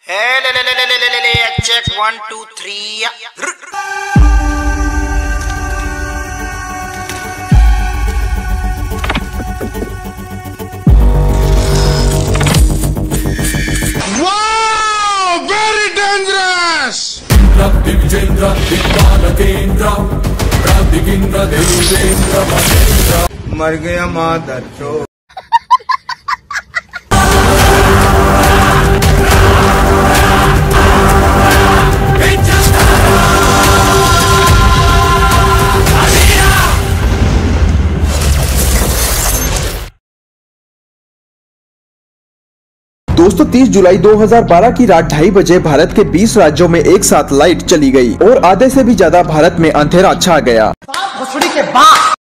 Check 1 2 3। Very dangerous! मर गया मादर चोद। दोस्तों 30 जुलाई 2012 की रात 2:30 बजे भारत के 20 राज्यों में एक साथ लाइट चली गई और आधे से भी ज्यादा भारत में अंधेरा छा गया। भोसड़ी के बाद